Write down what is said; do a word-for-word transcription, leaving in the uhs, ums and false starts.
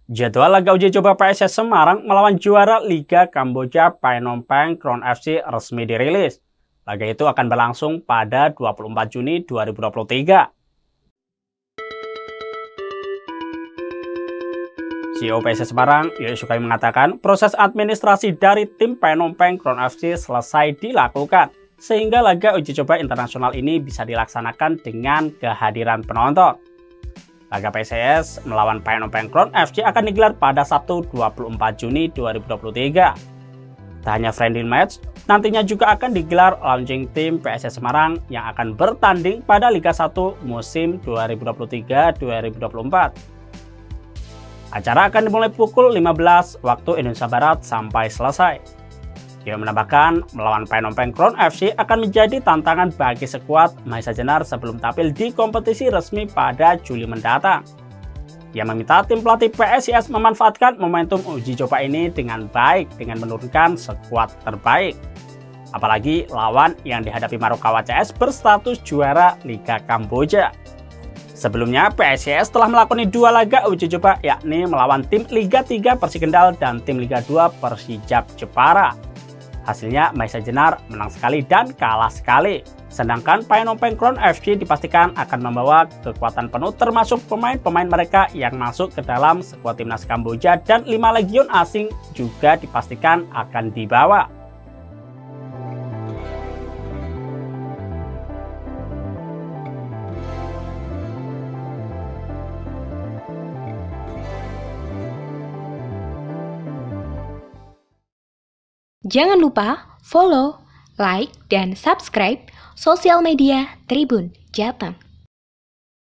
Jadwal laga uji coba P S S Semarang melawan juara Liga Kamboja Phnom Penh Crown F C resmi dirilis. Laga itu akan berlangsung pada dua puluh empat Juni dua ribu dua puluh tiga. C E O P S S Semarang, Yoyo Sukai mengatakan proses administrasi dari tim Phnom Penh Crown F C selesai dilakukan, sehingga laga uji coba internasional ini bisa dilaksanakan dengan kehadiran penonton. Laga P S I S melawan Phnom Penh Crown F C akan digelar pada Sabtu dua puluh empat Juni dua ribu dua puluh tiga. Tak hanya friendly match, nantinya juga akan digelar launching tim P S S Semarang yang akan bertanding pada Liga satu musim dua ribu dua puluh tiga dua ribu dua puluh empat. Acara akan dimulai pukul lima belas waktu Indonesia Barat sampai selesai. Dia menambahkan, melawan Phnom Penh Crown F C akan menjadi tantangan bagi skuad Mahesa Jenar sebelum tampil di kompetisi resmi pada Juli mendatang. Ia meminta tim pelatih P S I S memanfaatkan momentum uji coba ini dengan baik dengan menurunkan skuad terbaik. Apalagi lawan yang dihadapi Marokawa C S berstatus juara Liga Kamboja. Sebelumnya, P S I S telah melakoni dua laga uji coba, yakni melawan tim Liga tiga Persikendal dan tim Liga dua Persijap Jepara. Hasilnya, Mahesa Jenar menang sekali dan kalah sekali. Sedangkan Phnom Penh Crown F C dipastikan akan membawa kekuatan penuh termasuk pemain-pemain mereka yang masuk ke dalam skuad timnas Kamboja dan lima legion asing juga dipastikan akan dibawa. Jangan lupa follow, like, dan subscribe sosial media Tribun Jateng.